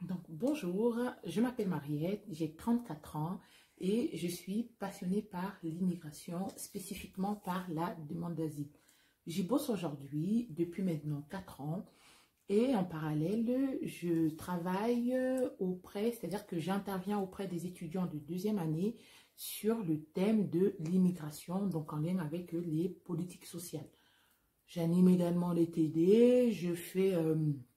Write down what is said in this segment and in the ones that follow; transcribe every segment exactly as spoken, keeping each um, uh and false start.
Donc, bonjour, je m'appelle Mariette, j'ai trente-quatre ans et je suis passionnée par l'immigration, spécifiquement par la demande d'asile. J'y bosse aujourd'hui depuis maintenant quatre ans et en parallèle, je travaille auprès, c'est-à-dire que j'interviens auprès des étudiants de deuxième année sur le thème de l'immigration, donc en lien avec les politiques sociales. J'anime également les T D, je fais, euh,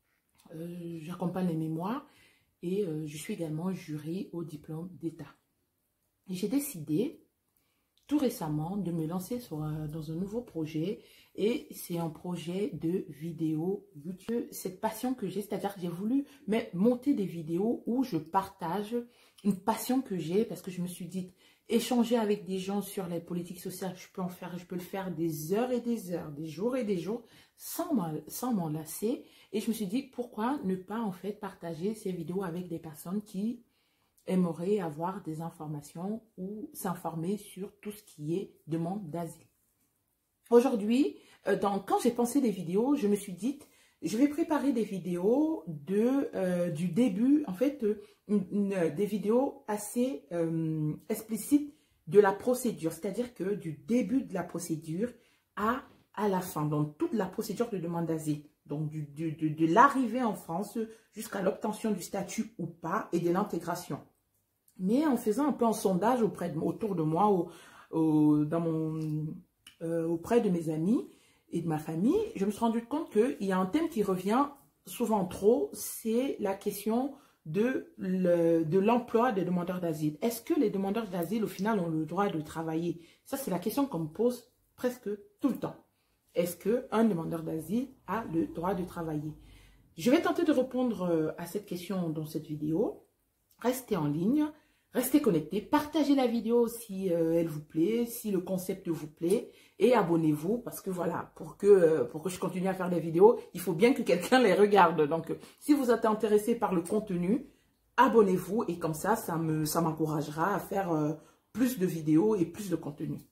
euh, j'accompagne les mémoires et euh, je suis également jury au diplôme d'État. J'ai décidé tout récemment de me lancer sur, euh, dans un nouveau projet et c'est un projet de vidéo YouTube. Cette passion que j'ai, c'est-à-dire que j'ai voulu mais, monter des vidéos où je partage une passion que j'ai parce que je me suis dit, échanger avec des gens sur les politiques sociales, je peux en faire, je peux le faire des heures et des heures, des jours et des jours, sans m'en lasser. Et je me suis dit, pourquoi ne pas en fait partager ces vidéos avec des personnes qui aimeraient avoir des informations ou s'informer sur tout ce qui est demande d'asile. Aujourd'hui, euh, quand j'ai pensé des vidéos, je me suis dit, je vais préparer des vidéos de, euh, du début, en fait, euh, une, une, des vidéos assez euh, explicites de la procédure. C'est-à-dire que du début de la procédure à, à la fin, donc toute la procédure de demande d'asile. Donc du, du, de, de l'arrivée en France jusqu'à l'obtention du statut ou pas et de l'intégration. Mais en faisant un peu un sondage auprès de, autour de moi, au, au, dans mon, euh, auprès de mes amis et de ma famille, je me suis rendu compte qu'il y a un thème qui revient souvent trop, c'est la question de l'emploi le, de des demandeurs d'asile. Est-ce que les demandeurs d'asile, au final, ont le droit de travailler? Ça, c'est la question qu'on me pose presque tout le temps. Est-ce qu'un demandeur d'asile a le droit de travailler? Je vais tenter de répondre à cette question dans cette vidéo. Restez en ligne, restez connectés, partagez la vidéo si euh, elle vous plaît, si le concept vous plaît et abonnez-vous parce que voilà, pour que, euh, pour que je continue à faire des vidéos, il faut bien que quelqu'un les regarde. Donc, euh, si vous êtes intéressé par le contenu, abonnez-vous et comme ça, ça me, ça m'encouragera à faire euh, plus de vidéos et plus de contenu.